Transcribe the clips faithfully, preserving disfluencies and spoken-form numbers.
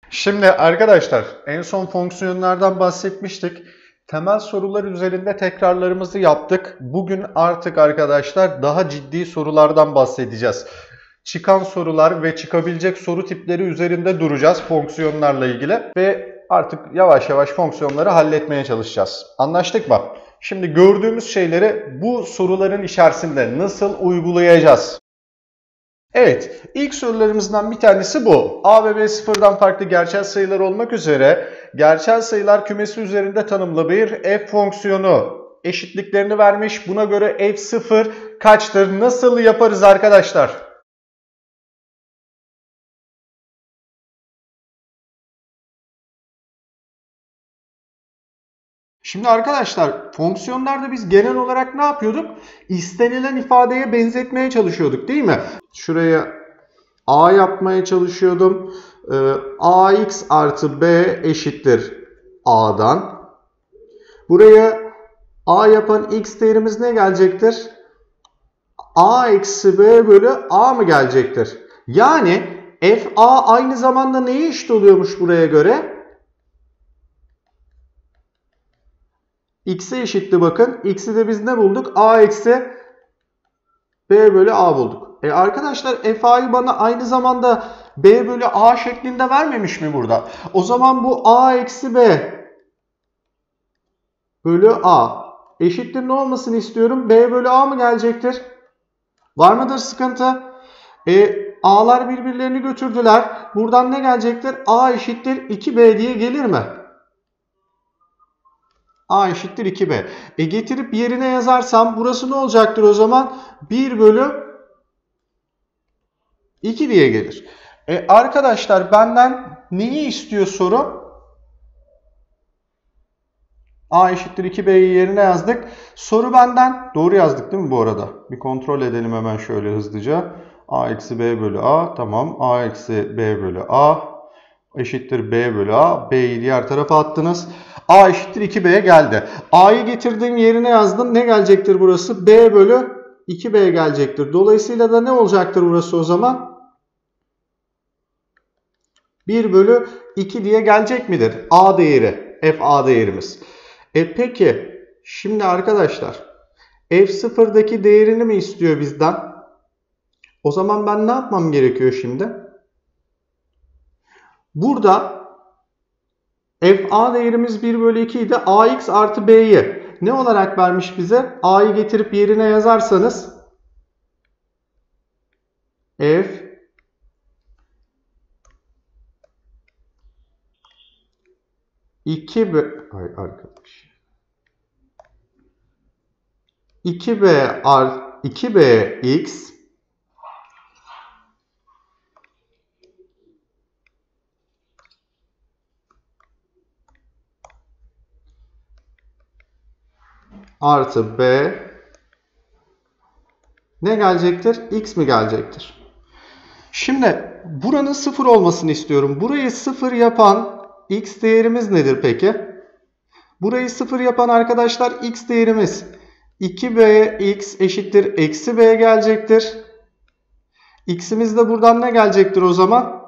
Şimdi arkadaşlar en son fonksiyonlardan bahsetmiştik. Temel sorular üzerinde tekrarlarımızı yaptık. Bugün artık arkadaşlar daha ciddi sorulardan bahsedeceğiz. Çıkan sorular ve çıkabilecek soru tipleri üzerinde duracağız fonksiyonlarla ilgili. Ve artık yavaş yavaş fonksiyonları halletmeye çalışacağız. Anlaştık mı? Şimdi gördüğümüz şeyleri bu soruların içerisinde nasıl uygulayacağız? Evet, ilk sorularımızdan bir tanesi bu. A ve B sıfırdan farklı gerçel sayılar olmak üzere gerçel sayılar kümesi üzerinde tanımlı bir f fonksiyonu eşitliklerini vermiş. Buna göre f sıfır kaçtır? Nasıl yaparız arkadaşlar? Şimdi arkadaşlar fonksiyonlarda biz genel olarak ne yapıyorduk? İstenilen ifadeye benzetmeye çalışıyorduk değil mi? Şuraya a yapmaya çalışıyordum. Ee, ax artı b eşittir a'dan. Buraya a yapan x değerimiz ne gelecektir? A eksi b bölü a mı gelecektir? Yani f a aynı zamanda neye eşit oluyormuş buraya göre? X'e eşitti bakın. X'i de biz ne bulduk? A eksi b bölü a bulduk. E arkadaşlar f a'yı bana aynı zamanda b bölü a şeklinde vermemiş mi burada? O zaman bu a eksi b bölü a eşittir ne olmasını istiyorum? B bölü a mı gelecektir? Var mıdır sıkıntı? E, a'lar birbirlerini götürdüler. Buradan ne gelecektir? A eşittir iki b diye gelir mi? A eşittir iki b. E getirip yerine yazarsam burası ne olacaktır o zaman? bir bölü iki diye gelir. E arkadaşlar benden neyi istiyor soru? A eşittir iki b'yi yerine yazdık. Soru benden doğru yazdık değil mi bu arada? Bir kontrol edelim hemen şöyle hızlıca. A eksi b bölü a. Tamam. A eksi b bölü a eşittir b bölü a. B'yi diğer tarafa attınız. A eşittir iki b'ye geldi. A'yı getirdim yerine yazdım. Ne gelecektir burası? B bölü iki b gelecektir. Dolayısıyla da ne olacaktır burası o zaman? bir bölü iki diye gelecek midir? A değeri. F a değerimiz. E peki şimdi arkadaşlar f sıfırdaki değerini mi istiyor bizden? O zaman ben ne yapmam gerekiyor şimdi? Burada f a değerimiz bir bölü iki idi. Ax artı b'yi ne olarak vermiş bize? A'yı getirip yerine yazarsanız f iki b ay arkadaş iki b artı iki b x artı b ne gelecektir? X mi gelecektir? Şimdi buranın sıfır olmasını istiyorum. Burayı sıfır yapan x değerimiz nedir peki? Burayı sıfır yapan arkadaşlar x değerimiz iki b x eşittir eksi b gelecektir. X'imiz de buradan ne gelecektir o zaman?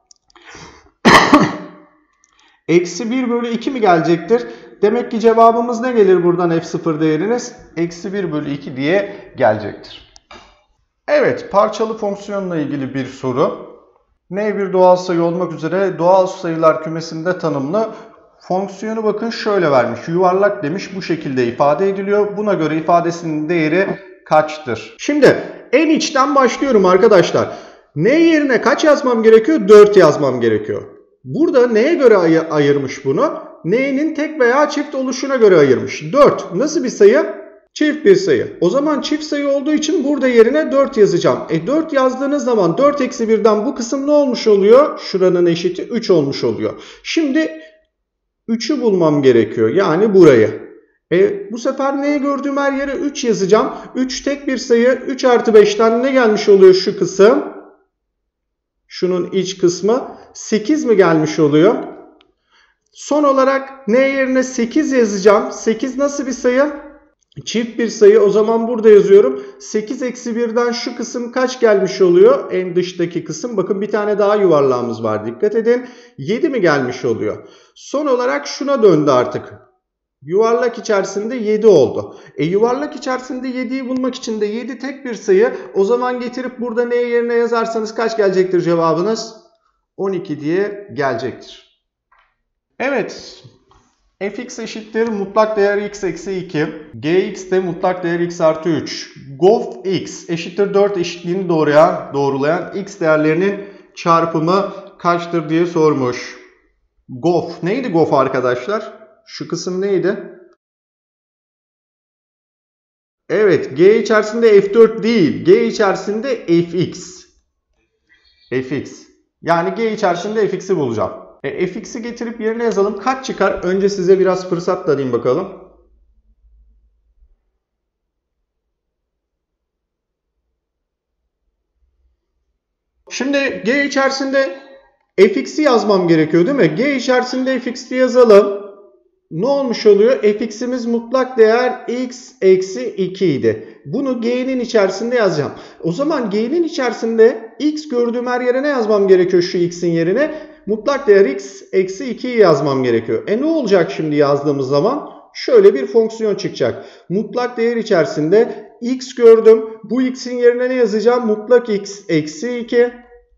Eksi bir bölü iki mi gelecektir? Demek ki cevabımız ne gelir buradan f sıfır değeriniz? Eksi bir bölü iki diye gelecektir. Evet, parçalı fonksiyonla ilgili bir soru. N bir doğal sayı olmak üzere doğal sayılar kümesinde tanımlı fonksiyonu bakın şöyle vermiş. Yuvarlak demiş, bu şekilde ifade ediliyor. Buna göre ifadesinin değeri kaçtır? Şimdi en içten başlıyorum arkadaşlar. N yerine kaç yazmam gerekiyor? dört yazmam gerekiyor. Burada neye göre ay ayırmış bunu? N'nin tek veya çift oluşuna göre ayırmış. dört nasıl bir sayı? Çift bir sayı. O zaman çift sayı olduğu için burada yerine dört yazacağım. E dört yazdığınız zaman dört eksi birden bu kısım ne olmuş oluyor? Şuranın eşiti üç olmuş oluyor. Şimdi üçü bulmam gerekiyor. Yani burayı. E bu sefer neye gördüğüm her yere üç yazacağım. üç tek bir sayı. üç artı beşten ne gelmiş oluyor şu kısım? Şunun iç kısmı. sekiz mi gelmiş oluyor? Son olarak n yerine sekiz yazacağım. sekiz nasıl bir sayı? Çift bir sayı, o zaman burada yazıyorum. sekiz eksi birden şu kısım kaç gelmiş oluyor? En dıştaki kısım. Bakın bir tane daha yuvarlağımız var. Dikkat edin. yedi mi gelmiş oluyor? Son olarak şuna döndü artık. Yuvarlak içerisinde yedi oldu. E yuvarlak içerisinde yediyi bulmak için de yedi tek bir sayı. O zaman getirip burada neye yerine yazarsanız kaç gelecektir cevabınız? on iki diye gelecektir. Evet. Fx eşittir mutlak değer x eksi iki. Gx de mutlak değer x artı üç. Gof x eşittir dört eşitliğini doğruyan, doğrulayan x değerlerinin çarpımı kaçtır diye sormuş. Gof. Neydi gof arkadaşlar? Şu kısım neydi? Evet, G içerisinde F dört değil. G içerisinde Fx. Fx. Yani G içerisinde Fx'i bulacağım. E, Fx'i getirip yerine yazalım. Kaç çıkar? Önce size biraz fırsat tanıyayım bakalım. Şimdi G içerisinde Fx'i yazmam gerekiyor değil mi? G içerisinde Fx'i yazalım. Ne olmuş oluyor? Fx'imiz mutlak değer x eksi iki idi. Bunu G'nin içerisinde yazacağım. O zaman G'nin içerisinde x gördüğüm her yere ne yazmam gerekiyor şu x'in yerine? Mutlak değer x eksi ikiyi yazmam gerekiyor. E ne olacak şimdi yazdığımız zaman? Şöyle bir fonksiyon çıkacak. Mutlak değer içerisinde x gördüm. Bu x'in yerine ne yazacağım? Mutlak x eksi iki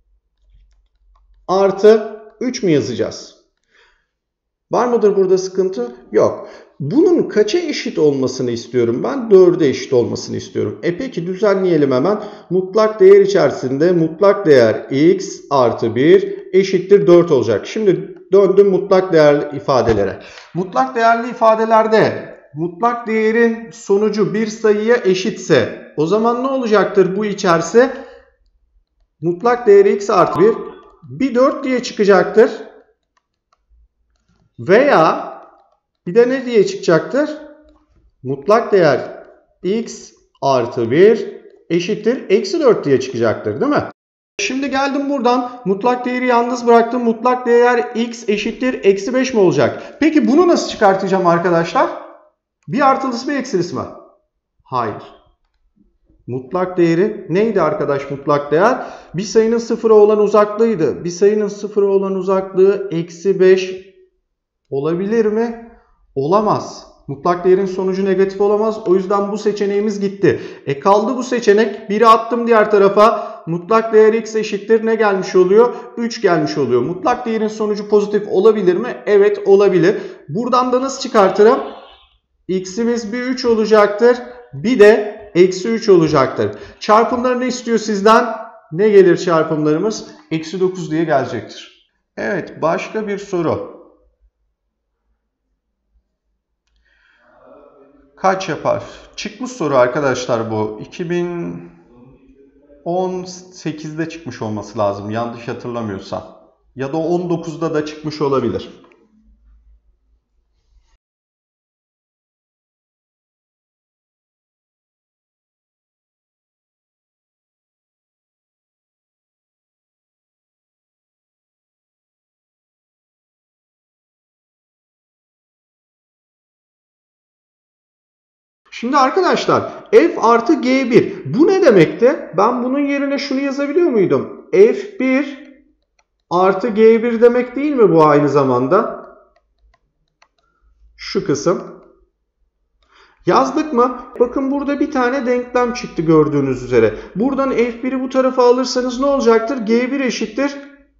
artı üç mü yazacağız? Var mıdır burada sıkıntı? Yok. Bunun kaça eşit olmasını istiyorum ben? dörde eşit olmasını istiyorum. E peki düzenleyelim hemen. Mutlak değer içerisinde mutlak değer x artı bir eşittir dört olacak. Şimdi döndüm mutlak değerli ifadelere. Mutlak değerli ifadelerde mutlak değerin sonucu bir sayıya eşitse o zaman ne olacaktır bu içerisi? Mutlak değeri x artı bir bir dört diye çıkacaktır. Veya bir de ne diye çıkacaktır? Mutlak değer x artı bir eşittir eksi dört diye çıkacaktır değil mi? Şimdi geldim buradan mutlak değeri yalnız bıraktım. Mutlak değer x eşittir eksi beş mi olacak? Peki bunu nasıl çıkartacağım arkadaşlar? Bir artılısı bir eksilisi mi? Hayır. Mutlak değeri neydi arkadaş mutlak değer? Bir sayının sıfıra olan uzaklığıydı. Bir sayının sıfıra olan uzaklığı eksi beş olabilir mi? Olamaz. Mutlak değerin sonucu negatif olamaz. O yüzden bu seçeneğimiz gitti. E kaldı bu seçenek. biri attım diğer tarafa. Mutlak değer x eşittir ne gelmiş oluyor? üç gelmiş oluyor. Mutlak değerin sonucu pozitif olabilir mi? Evet olabilir. Buradan da nasıl çıkartırım? X'imiz bir üç olacaktır. Bir de eksi üç olacaktır. Çarpımlarını istiyor sizden. Ne gelir çarpımlarımız? eksi dokuz diye gelecektir. Evet, başka bir soru. Kaç yapar? Çıkmış soru arkadaşlar bu. iki bin on sekizde çıkmış olması lazım. Yanlış hatırlamıyorsam. Ya da on dokuzda da çıkmış olabilir. Şimdi arkadaşlar f artı g bir. Bu ne demekti? Ben bunun yerine şunu yazabiliyor muydum? f bir artı g bir demek değil mi bu aynı zamanda? Şu kısım. Yazdık mı? Bakın burada bir tane denklem çıktı gördüğünüz üzere. Buradan f biri bu tarafa alırsanız ne olacaktır? g bir eşittir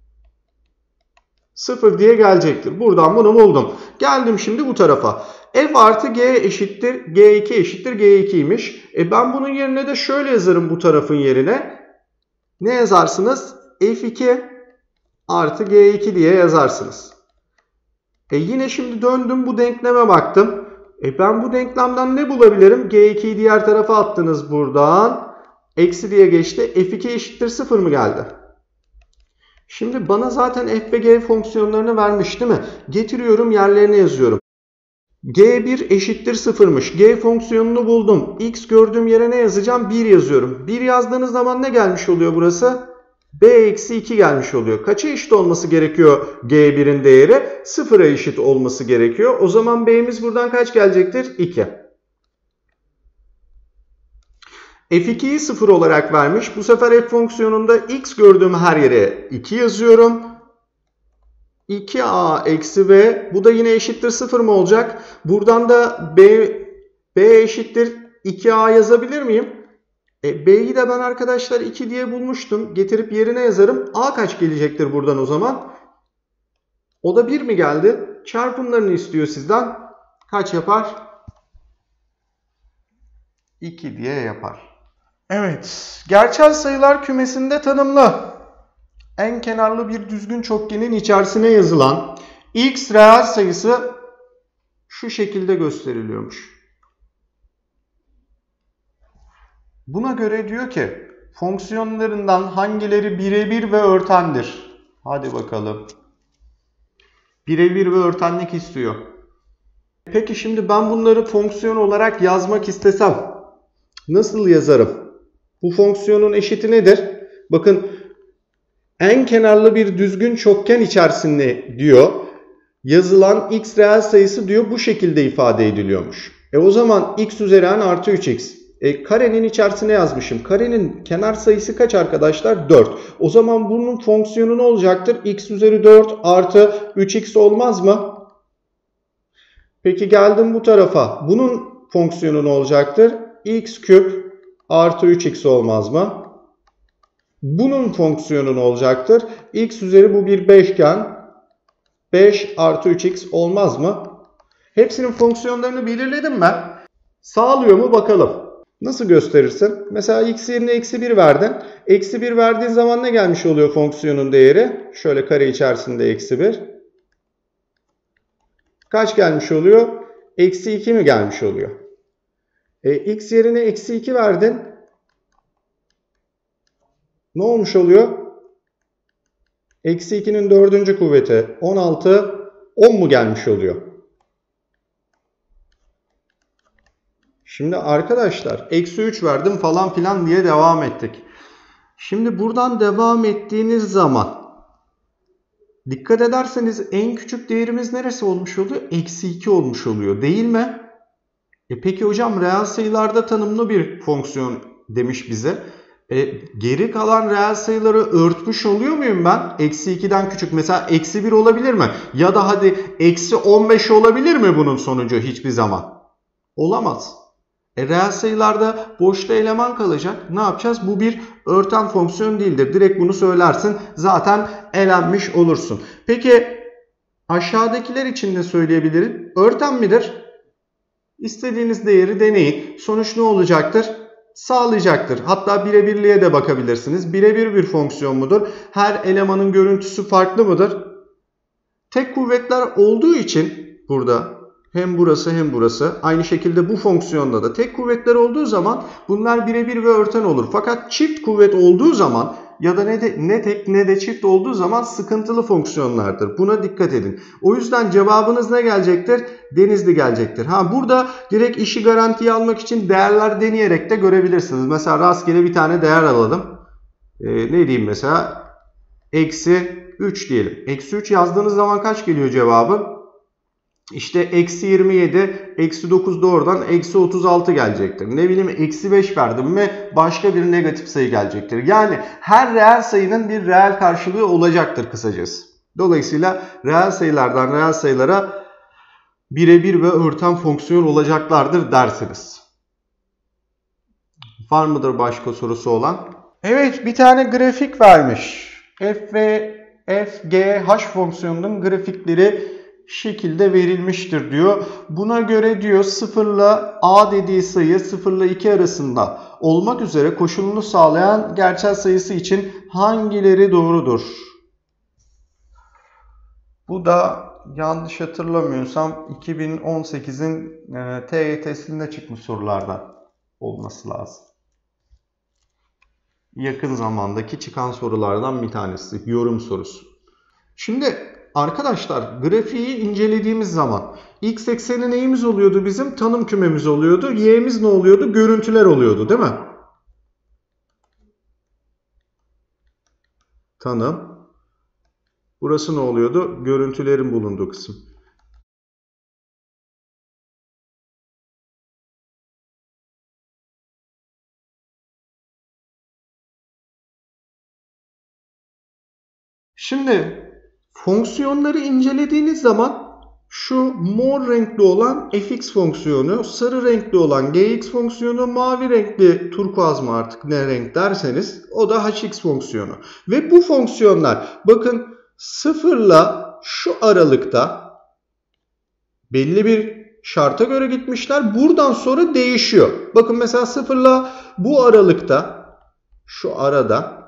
sıfır diye gelecektir. Buradan bunu buldum. Geldim şimdi bu tarafa. F artı g eşittir g iki eşittir g iki'ymiş. E ben bunun yerine de şöyle yazarım bu tarafın yerine. Ne yazarsınız? f iki artı g iki diye yazarsınız. E yine şimdi döndüm bu denkleme baktım. E ben bu denklemden ne bulabilirim? g iki'yi diğer tarafa attınız buradan. Eksi diye geçti. f iki eşittir sıfır mı geldi? Şimdi bana zaten f ve g fonksiyonlarını vermiş değil mi? Getiriyorum yerlerine yazıyorum. g bir eşittir sıfır'mış. G fonksiyonunu buldum. X gördüğüm yere ne yazacağım? bir yazıyorum. bir yazdığınız zaman ne gelmiş oluyor burası? b eksi iki gelmiş oluyor. Kaça eşit olması gerekiyor g bir'in değeri? sıfır'a eşit olması gerekiyor. O zaman b'miz buradan kaç gelecektir? iki. F ikiyi sıfır olarak vermiş. Bu sefer f fonksiyonunda x gördüğüm her yere iki yazıyorum. iki a eksi b. Bu da yine eşittir sıfır mı olacak? Buradan da b, b eşittir iki a yazabilir miyim? E, b'yi de ben arkadaşlar iki diye bulmuştum. Getirip yerine yazarım. A kaç gelecektir buradan o zaman? O da bir mi geldi? Çarpımlarını istiyor sizden. Kaç yapar? iki diye yapar. Evet. Gerçel sayılar kümesinde tanımlı. En kenarlı bir düzgün çokgenin içerisine yazılan x reel sayısı şu şekilde gösteriliyormuş. Buna göre diyor ki fonksiyonlarından hangileri birebir ve örtendir? Hadi bakalım. Birebir ve örtenlik istiyor. Peki şimdi ben bunları fonksiyon olarak yazmak istesem nasıl yazarım? Bu fonksiyonun eşiti nedir? Bakın en kenarlı bir düzgün çokgen içerisinde diyor yazılan x reel sayısı diyor bu şekilde ifade ediliyormuş. E o zaman x üzeri n artı üç x. E, karenin içerisine yazmışım. Karenin kenar sayısı kaç arkadaşlar? dört. O zaman bunun fonksiyonu ne olacaktır? X üzeri dört artı üç x olmaz mı? Peki geldim bu tarafa. Bunun fonksiyonu ne olacaktır? X küp artı üç x olmaz mı? Bunun fonksiyonu ne olacaktır? X üzeri bu bir beşgen. beş artı üç x olmaz mı? Hepsinin fonksiyonlarını belirledim ben. Sağlıyor mu bakalım. Nasıl gösterirsin? Mesela x yerine eksi bir verdin. Eksi bir verdiğin zaman ne gelmiş oluyor fonksiyonun değeri? Şöyle kare içerisinde eksi bir. Kaç gelmiş oluyor? Eksi iki mi gelmiş oluyor? E, x yerine eksi iki verdin. Ne olmuş oluyor? Eksi ikinin dördüncü kuvveti on altı, on mu gelmiş oluyor? Şimdi arkadaşlar eksi üç verdim falan filan diye devam ettik. Şimdi buradan devam ettiğiniz zaman dikkat ederseniz en küçük değerimiz neresi olmuş oluyor? Eksi iki olmuş oluyor değil mi? E peki hocam reel sayılarda tanımlı bir fonksiyon demiş bize. E, geri kalan reel sayıları örtmüş oluyor muyum ben? Eksi ikiden küçük. Mesela eksi bir olabilir mi? Ya da hadi eksi on beş olabilir mi bunun sonucu hiçbir zaman? Olamaz. E, reel sayılarda boşta eleman kalacak. Ne yapacağız? Bu bir örten fonksiyon değildir. Direkt bunu söylersin. Zaten elenmiş olursun. Peki aşağıdakiler için ne söyleyebilirim? Örten midir? İstediğiniz değeri deneyin. Sonuç ne olacaktır? Sağlayacaktır. Hatta birebirliğe de bakabilirsiniz. Birebir bir fonksiyon mudur? Her elemanın görüntüsü farklı mıdır? Tek kuvvetler olduğu için burada hem burası hem burası aynı şekilde bu fonksiyonda da tek kuvvetler olduğu zaman bunlar birebir ve örten olur. Fakat çift kuvvet olduğu zaman ya da ne, de, ne tek ne de çift olduğu zaman sıkıntılı fonksiyonlardır. Buna dikkat edin. O yüzden cevabınız ne gelecektir? Denizli gelecektir. Ha burada direkt işi garantiye almak için değerler deneyerek de görebilirsiniz. Mesela rastgele bir tane değer alalım. Ee, ne diyeyim mesela? Eksi üç diyelim. Eksi üç yazdığınız zaman kaç geliyor cevabı? İşte eksi yirmi yedi, eksi dokuz doğrudan eksi otuz altı gelecektir. Ne bileyim eksi beş verdim mi başka bir negatif sayı gelecektir. Yani her reel sayının bir reel karşılığı olacaktır kısacası. Dolayısıyla reel sayılardan reel sayılara birebir ve örten fonksiyon olacaklardır dersiniz. Var mıdır başka sorusu olan? Evet, bir tane grafik vermiş. F ve F, G, H fonksiyonunun grafikleri şekilde verilmiştir diyor. Buna göre diyor sıfır ile A dediği sayı sıfır ile iki arasında olmak üzere koşulunu sağlayan gerçel sayısı için hangileri doğrudur? Bu da yanlış hatırlamıyorsam iki bin on sekizin T Y T'sinde çıkmış sorulardan olması lazım. Yakın zamandaki çıkan sorulardan bir tanesi. Yorum sorusu. Şimdi arkadaşlar grafiği incelediğimiz zaman x ekseni neyimiz oluyordu bizim? Tanım kümemiz oluyordu. Y'miz ne oluyordu? Görüntüler oluyordu değil mi? Tanım. Burası ne oluyordu? Görüntülerin bulunduğu kısım. Şimdi fonksiyonları incelediğiniz zaman şu mor renkli olan fx fonksiyonu, sarı renkli olan gx fonksiyonu, mavi renkli turkuaz mı artık ne renk derseniz o da hx fonksiyonu. Ve bu fonksiyonlar bakın sıfırla şu aralıkta belli bir şarta göre gitmişler. Buradan sonra değişiyor. Bakın mesela sıfırla bu aralıkta şu arada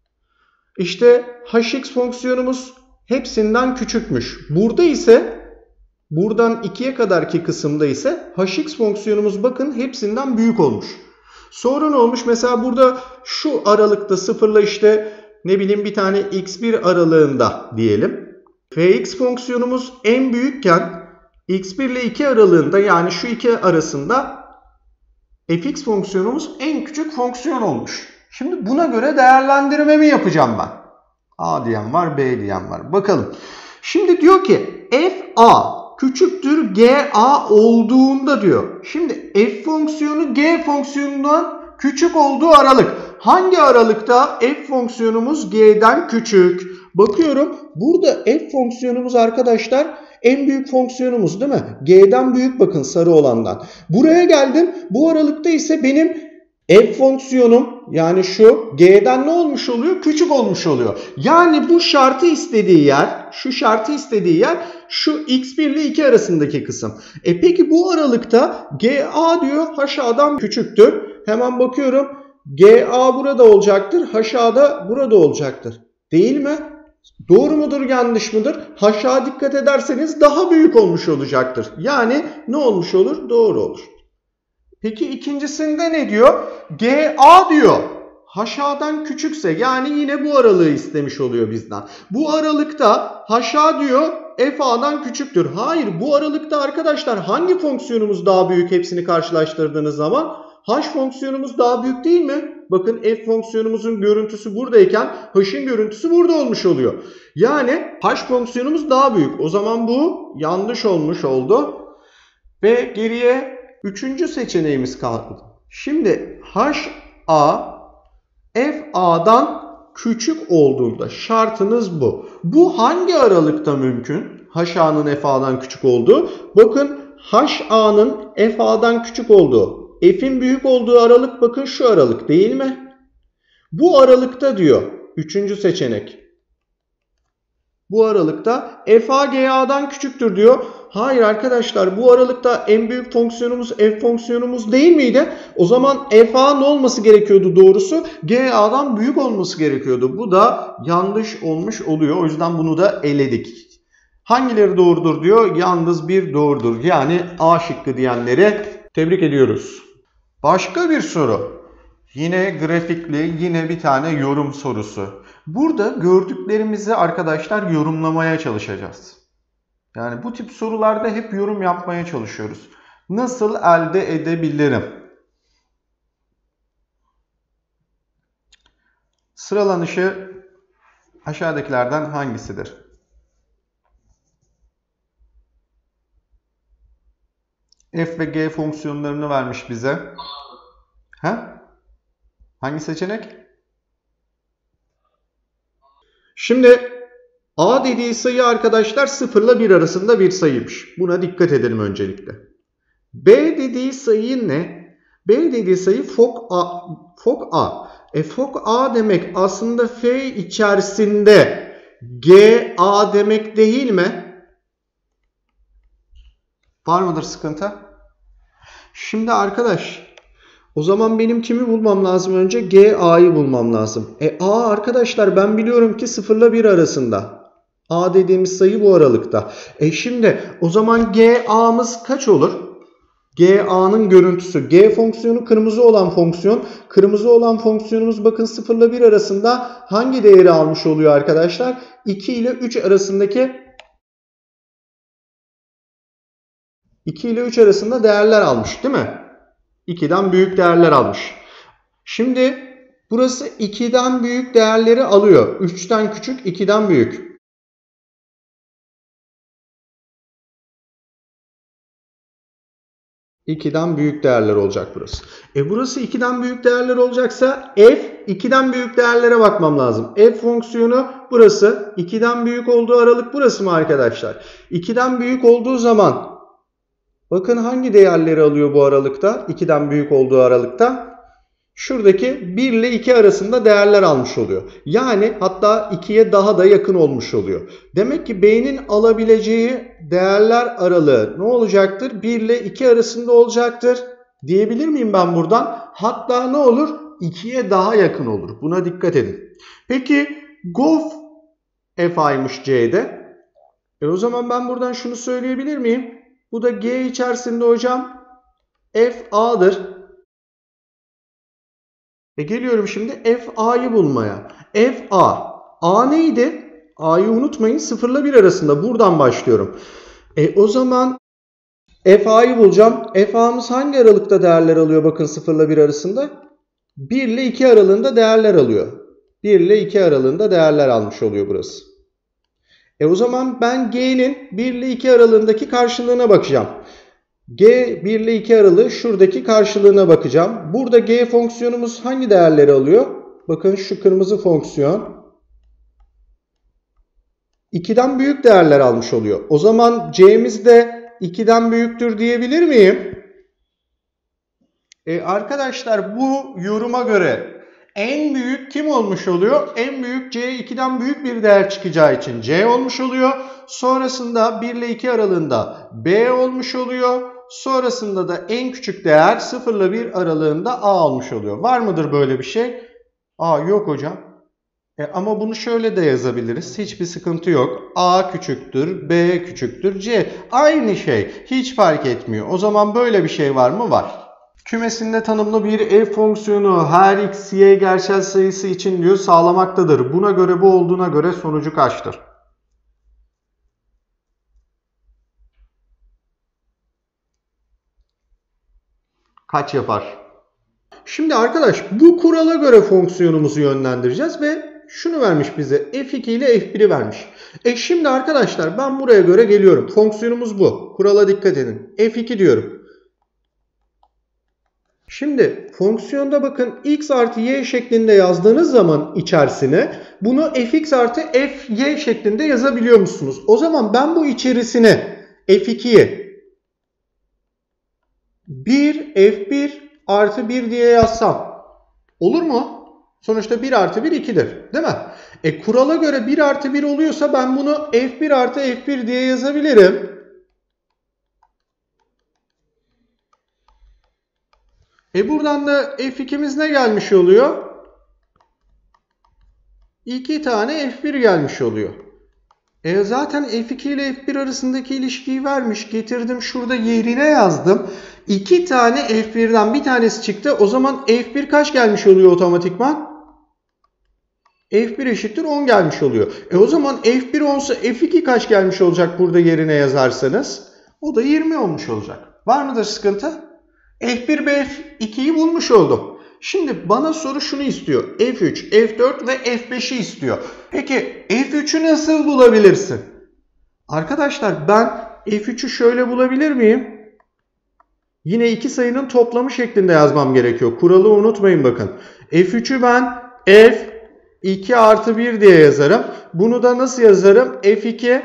işte hx fonksiyonumuz hepsinden küçükmüş. Burada ise buradan ikiye kadarki kısımda ise hx fonksiyonumuz bakın hepsinden büyük olmuş. Sonra ne olmuş? Mesela burada şu aralıkta sıfırla işte ne bileyim bir tane x bir aralığında diyelim. Fx fonksiyonumuz en büyükken x bir ile iki aralığında yani şu iki arasında fx fonksiyonumuz en küçük fonksiyon olmuş. Şimdi buna göre değerlendirmemi yapacağım ben. A diyen var, B diyen var. Bakalım. Şimdi diyor ki fa küçüktür ga olduğunda diyor. Şimdi f fonksiyonu g fonksiyonundan küçük olduğu aralık. Hangi aralıkta f fonksiyonumuz g'den küçük? Bakıyorum burada f fonksiyonumuz arkadaşlar en büyük fonksiyonumuz değil mi? G'den büyük bakın sarı olandan. Buraya geldim. Bu aralıkta ise benim f fonksiyonum yani şu g'den ne olmuş oluyor? Küçük olmuş oluyor. Yani bu şartı istediği yer, şu şartı istediği yer şu x bir ile iki arasındaki kısım. E peki bu aralıkta ga diyor h a'dan küçüktür. Hemen bakıyorum. Ga burada olacaktır. H A da burada olacaktır. Değil mi? Doğru mudur, yanlış mıdır? H A dikkat ederseniz daha büyük olmuş olacaktır. Yani ne olmuş olur? Doğru olur. Peki ikincisinde ne diyor? Ga diyor. H A'dan küçükse yani yine bu aralığı istemiş oluyor bizden. Bu aralıkta H A diyor F A'dan küçüktür. Hayır, bu aralıkta arkadaşlar hangi fonksiyonumuz daha büyük hepsini karşılaştırdığınız zaman? H fonksiyonumuz daha büyük değil mi? Bakın f fonksiyonumuzun görüntüsü buradayken h'ın görüntüsü burada olmuş oluyor. Yani h fonksiyonumuz daha büyük. O zaman bu yanlış olmuş oldu. Ve geriye üçüncü seçeneğimiz kaldı. Şimdi h a f a'dan küçük olduğunda şartınız bu. Bu hangi aralıkta mümkün? H a'nın f a'dan küçük olduğu. Bakın h a'nın f a'dan küçük olduğu. F'in büyük olduğu aralık bakın şu aralık değil mi? Bu aralıkta diyor. Üçüncü seçenek. Bu aralıkta f a g a'dan küçüktür diyor. Hayır arkadaşlar, bu aralıkta en büyük fonksiyonumuz f fonksiyonumuz değil miydi? O zaman f a ne olması gerekiyordu doğrusu? G a'dan büyük olması gerekiyordu. Bu da yanlış olmuş oluyor. O yüzden bunu da eledik. Hangileri doğrudur diyor. Yalnız bir doğrudur. Yani A şıkkı diyenleri tebrik ediyoruz. Başka bir soru. Yine grafikli, yine bir tane yorum sorusu. Burada gördüklerimizi arkadaşlar yorumlamaya çalışacağız. Yani bu tip sorularda hep yorum yapmaya çalışıyoruz. Nasıl elde edebilirim? Sıralanışı aşağıdakilerden hangisidir? F ve G fonksiyonlarını vermiş bize. Ha? Hangi seçenek? Şimdi A dediği sayı arkadaşlar sıfır ile bir arasında bir sayıymış. Buna dikkat edelim öncelikle. B dediği sayı ne? B dediği sayı fok A. Fok A. E fok A demek aslında F içerisinde G A demek değil mi? Var mıdır sıkıntı? Şimdi arkadaş o zaman benim kimi bulmam lazım önce? G A'yı bulmam lazım. E A arkadaşlar ben biliyorum ki sıfır ile bir arasında. A dediğimiz sayı bu aralıkta. E şimdi o zaman G A'mız kaç olur? G A'nın görüntüsü. G fonksiyonu kırmızı olan fonksiyon. Kırmızı olan fonksiyonumuz bakın sıfır ile bir arasında hangi değeri almış oluyor arkadaşlar? iki ile üç arasındaki iki ile üç arasında değerler almış değil mi? iki'den büyük değerler almış. Şimdi burası iki'den büyük değerleri alıyor. üç'ten küçük, iki'den büyük. ikiden büyük değerler olacak burası. E burası ikiden büyük değerler olacaksa f ikiden büyük değerlere bakmam lazım. F fonksiyonu burası. ikiden büyük olduğu aralık burası mı arkadaşlar? ikiden büyük olduğu zaman bakın hangi değerleri alıyor bu aralıkta? ikiden büyük olduğu aralıkta. Şuradaki bir ile iki arasında değerler almış oluyor. Yani hatta ikiye daha da yakın olmuş oluyor. Demek ki B'nin alabileceği değerler aralığı ne olacaktır? bir ile iki arasında olacaktır. Diyebilir miyim ben buradan? Hatta ne olur? ikiye daha yakın olur. Buna dikkat edin. Peki Gof F A'ymış C'de. E o zaman ben buradan şunu söyleyebilir miyim? Bu da G içerisinde hocam F A'dır. E geliyorum şimdi F A'yı bulmaya. F A. A neydi? A'yı unutmayın, sıfır ile bir arasında. Buradan başlıyorum. E o zaman F A'yı bulacağım. F A'mız hangi aralıkta değerler alıyor? Bakın sıfır ile bir arasında. bir ile iki aralığında değerler alıyor. bir ile iki aralığında değerler almış oluyor burası. E o zaman ben G'nin bir ile iki aralığındaki karşılığına bakacağım. G bir ile iki aralığı şuradaki karşılığına bakacağım. Burada G fonksiyonumuz hangi değerleri alıyor? Bakın şu kırmızı fonksiyon ikiden büyük değerler almış oluyor. O zaman C'miz de ikiden büyüktür diyebilir miyim? E arkadaşlar bu yoruma göre en büyük kim olmuş oluyor? En büyük C ikiden büyük bir değer çıkacağı için C olmuş oluyor. Sonrasında bir ile iki aralığında B olmuş oluyor. Sonrasında da en küçük değer sıfır ile bir aralığında A olmuş oluyor. Var mıdır böyle bir şey? A yok hocam. E ama bunu şöyle de yazabiliriz. Hiçbir sıkıntı yok. A küçüktür, B küçüktür, C. Aynı şey. Hiç fark etmiyor. O zaman böyle bir şey var mı? Var. Kümesinde tanımlı bir f fonksiyonu her x, y gerçel sayısı için diyor sağlamaktadır. Buna göre bu olduğuna göre sonucu kaçtır? Kaç yapar? Şimdi arkadaş bu kurala göre fonksiyonumuzu yönlendireceğiz ve şunu vermiş bize. f iki ile f biri vermiş. E şimdi arkadaşlar ben buraya göre geliyorum. Fonksiyonumuz bu. Kurala dikkat edin. f iki diyorum. Şimdi fonksiyonda bakın x artı y şeklinde yazdığınız zaman içerisine bunu fx artı fy şeklinde yazabiliyor musunuz? O zaman ben bu içerisine f ikiyi bir f bir artı bir diye yazsam olur mu? Sonuçta bir artı bir ikidir değil mi? E kurala göre bir artı bir oluyorsa ben bunu f bir artı f bir diye yazabilirim. E buradan da f ikimiz ne gelmiş oluyor? iki tane f bir gelmiş oluyor. E zaten f iki ile f bir arasındaki ilişkiyi vermiş. Getirdim şurada yerine yazdım. iki tane f birden bir tanesi çıktı. O zaman f bir kaç gelmiş oluyor otomatikman? f bir eşittir on gelmiş oluyor. E o zaman f bir onsa f iki kaç gelmiş olacak burada yerine yazarsanız? O da yirmi olmuş olacak. Var mıdır sıkıntı? f bir ve f ikiyi bulmuş oldum. Şimdi bana soru şunu istiyor. f üç, f dört ve f beşi istiyor. Peki f üçü nasıl bulabilirsin? Arkadaşlar ben f üçü şöyle bulabilir miyim? Yine iki sayının toplamı şeklinde yazmam gerekiyor. Kuralı unutmayın bakın. f üçü ben f iki artı bir diye yazarım. Bunu da nasıl yazarım? f iki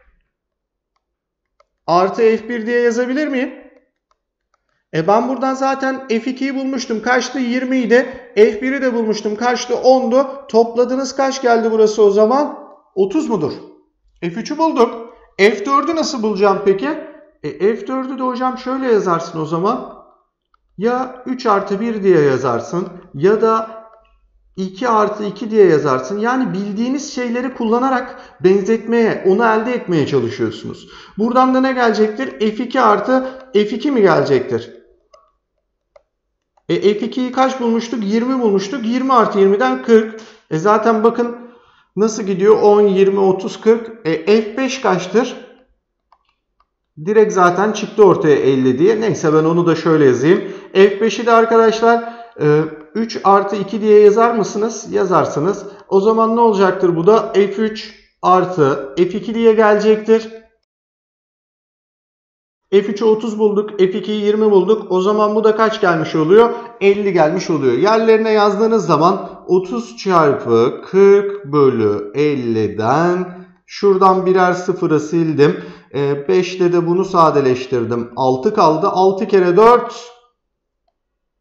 artı f bir diye yazabilir miyim? E ben buradan zaten f ikiyi bulmuştum. Kaçtı? yirmi idi. f biri de bulmuştum. Kaçtı? ondu. Topladınız kaç geldi burası o zaman? otuz mudur? f üçü bulduk. f dördü nasıl bulacağım peki? E f dördü de hocam şöyle yazarsın o zaman. Ya üç artı bir diye yazarsın ya da iki artı iki diye yazarsın. Yani bildiğiniz şeyleri kullanarak benzetmeye, onu elde etmeye çalışıyorsunuz. Buradan da ne gelecektir? f iki artı f iki mi gelecektir? E, f ikiyi kaç bulmuştuk? yirmi bulmuştuk. yirmi artı yirmiden kırk. E zaten bakın nasıl gidiyor? on, yirmi, otuz, kırk. E, f beş kaçtır? Direkt zaten çıktı ortaya elli diye. Neyse ben onu da şöyle yazayım. f beşi de arkadaşlar e, üç artı iki diye yazar mısınız? Yazarsınız. O zaman ne olacaktır bu da? f üç artı f iki diye gelecektir. F üç'ü otuz bulduk. F iki'yi yirmi bulduk. O zaman bu da kaç gelmiş oluyor? elli gelmiş oluyor. Yerlerine yazdığınız zaman otuz çarpı kırk bölü elli'den şuradan birer sıfırı sildim. beş'te de bunu sadeleştirdim. altı kaldı. altı kere dört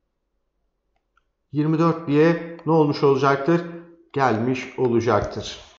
yirmi dört diye ne olmuş olacaktır? Gelmiş olacaktır.